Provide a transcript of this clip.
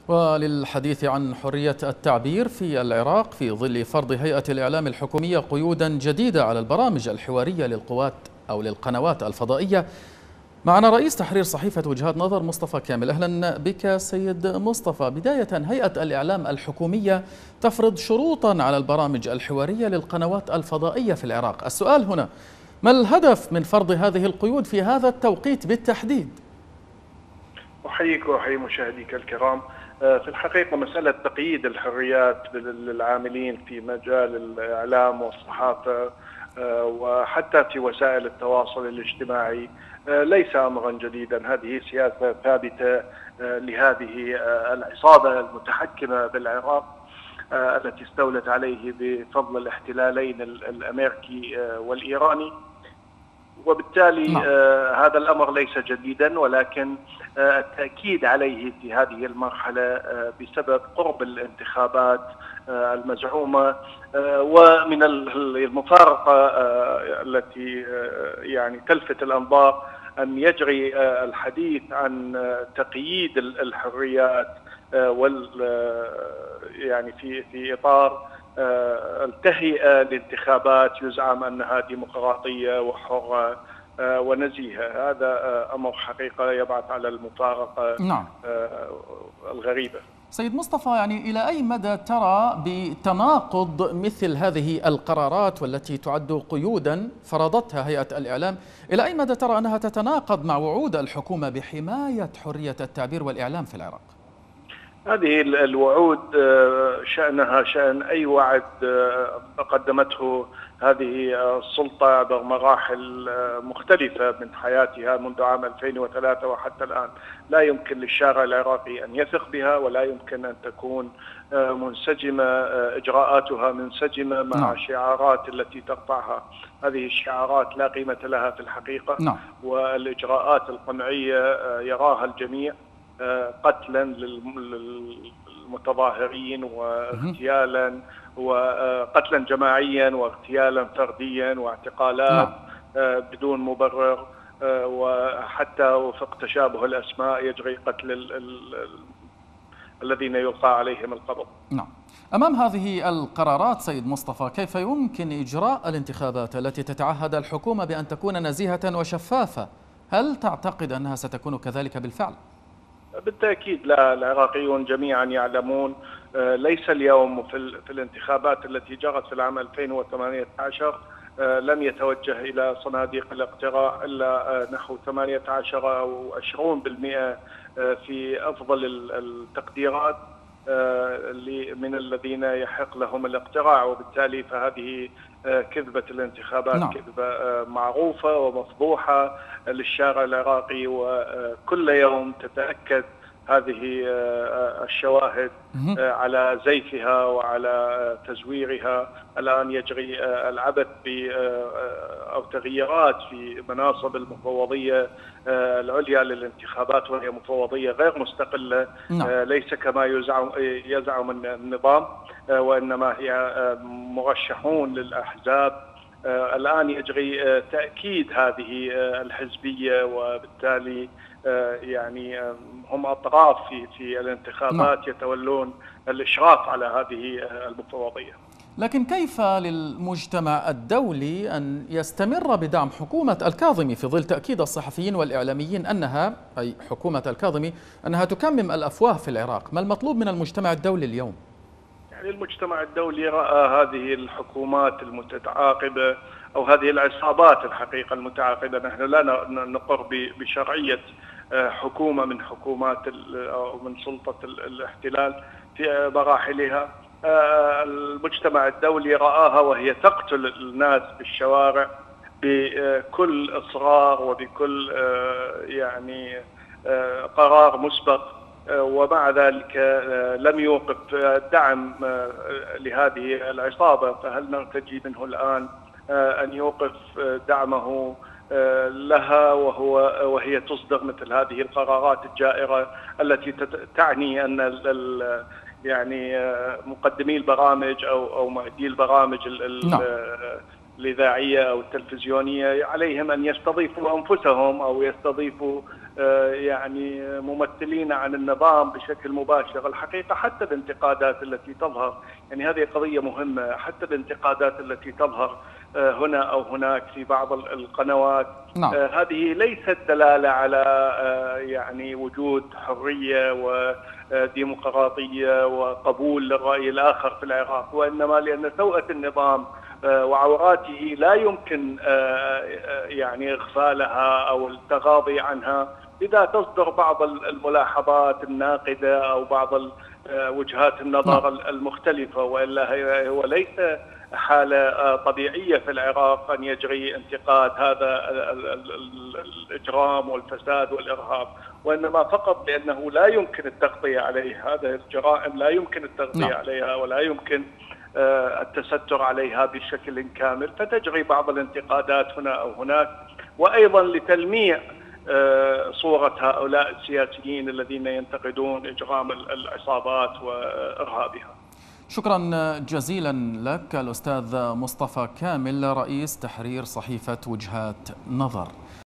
وللحديث عن حرية التعبير في العراق في ظل فرض هيئة الإعلام الحكومية قيودا جديدة على البرامج الحوارية للقوات أو للقنوات الفضائية، معنا رئيس تحرير صحيفة وجهات نظر مصطفى كامل. أهلا بك سيد مصطفى. بداية، هيئة الإعلام الحكومية تفرض شروطا على البرامج الحوارية للقنوات الفضائية في العراق. السؤال هنا، ما الهدف من فرض هذه القيود في هذا التوقيت بالتحديد؟ أحييك وأحيي مشاهديك الكرام. في الحقيقة مسألة تقييد الحريات للعاملين في مجال الإعلام والصحافة وحتى في وسائل التواصل الاجتماعي ليس أمرا جديدا. هذه سياسة ثابتة لهذه العصابة المتحكمة بالعراق التي استولت عليه بفضل الاحتلالين الأمريكي والإيراني، وبالتالي هذا الأمر ليس جديدا، ولكن التأكيد عليه في هذه المرحلة بسبب قرب الانتخابات المزعومة، ومن المفارقة التي يعني تلفت الأنظار أن يجري الحديث عن تقييد الحريات يعني في إطار التهيئة لانتخابات يزعم أنها ديمقراطية وحرة ونزيهة. هذا أمر حقيقة يبعث على المفارقة الغريبة. سيد مصطفى، يعني إلى أي مدى ترى بتناقض مثل هذه القرارات والتي تعد قيودا فرضتها هيئة الإعلام، إلى أي مدى ترى أنها تتناقض مع وعود الحكومة بحماية حرية التعبير والإعلام في العراق؟ هذه الوعود شأنها شأن أي وعد قدمته هذه السلطة عبر مراحل مختلفة من حياتها منذ عام 2003 وحتى الآن. لا يمكن للشارع العراقي أن يثق بها، ولا يمكن أن تكون منسجمة، إجراءاتها منسجمة مع الشعارات التي ترفعها. هذه الشعارات لا قيمة لها في الحقيقة، والإجراءات القمعية يراها الجميع، قتلا للمتظاهرين واغتيالا وقتلا جماعيا واغتيالا فرديا واعتقالات بدون مبرر، وحتى وفق تشابه الأسماء يجري قتل الذين يلقى عليهم القبض. أمام هذه القرارات سيد مصطفى، كيف يمكن إجراء الانتخابات التي تتعهد الحكومة بأن تكون نزيهة وشفافة؟ هل تعتقد أنها ستكون كذلك بالفعل؟ بالتأكيد لا، العراقيون جميعا يعلمون. ليس اليوم في الانتخابات التي جرت في العام 2018 لم يتوجه إلى صناديق الاقتراع إلا نحو 18 أو 20% في أفضل التقديرات من الذين يحق لهم الاقتراع، وبالتالي فهذه كذبة الانتخابات كذبة معروفة ومفضوحة للشارع العراقي، وكل يوم تتأكد هذه الشواهد على زيفها وعلى تزويرها. الآن يجري العبث أو تغييرات في مناصب المفوضية العليا للانتخابات، وهي مفوضية غير مستقلة، ليس كما يزعم النظام، وإنما هي مرشحون للأحزاب. الآن يجري تأكيد هذه الحزبية، وبالتالي يعني هم أطراف في الانتخابات يتولون الإشراف على هذه المفوضية. لكن كيف للمجتمع الدولي أن يستمر بدعم حكومة الكاظمي في ظل تأكيد الصحفيين والإعلاميين أنها، أي حكومة الكاظمي، أنها تكمم الأفواه في العراق؟ ما المطلوب من المجتمع الدولي اليوم؟ يعني المجتمع الدولي رأى هذه الحكومات المتعاقبة أو هذه العصابات الحقيقة المتعاقبة. نحن لا نقر بشرعية حكومة من حكومات أو من سلطة الاحتلال في مراحلها. المجتمع الدولي رآها وهي تقتل الناس بالشوارع بكل إصرار وبكل يعني قرار مسبق، ومع ذلك لم يوقف دعم لهذه العصابة. فهل نرتجي منه الآن أن يوقف دعمه لها وهي تصدر مثل هذه القرارات الجائرة التي تعني أن يعني مقدمي البرامج أو معدي البرامج الإذاعية أو التلفزيونية عليهم أن يستضيفوا أنفسهم أو يستضيفوا يعني ممثلين عن النظام بشكل مباشر. الحقيقة حتى الانتقادات التي تظهر، يعني هذه قضية مهمة، حتى الانتقادات التي تظهر هنا أو هناك في بعض القنوات، نعم. هذه ليست دلالة على يعني وجود حرية وديمقراطية وقبول للرأي الآخر في العراق، وإنما لأن سوءة النظام وعوراته لا يمكن يعني إغفالها أو التغاضي عنها، لذا تصدر بعض الملاحظات الناقدة أو بعض وجهات النظر المختلفة، وإلا هو ليس حالة طبيعية في العراق أن يجري انتقاد هذا الإجرام والفساد والإرهاب، وإنما فقط لأنه لا يمكن التغطية عليه. هذه الجرائم لا يمكن التغطية عليها ولا يمكن التستر عليها بشكل كامل، فتجري بعض الانتقادات هنا أو هناك، وأيضا لتلميع صورة هؤلاء السياسيين الذين ينتقدون إجرام العصابات وإرهابها. شكرا جزيلا لك الأستاذ مصطفى كامل، رئيس تحرير صحيفة وجهات نظر.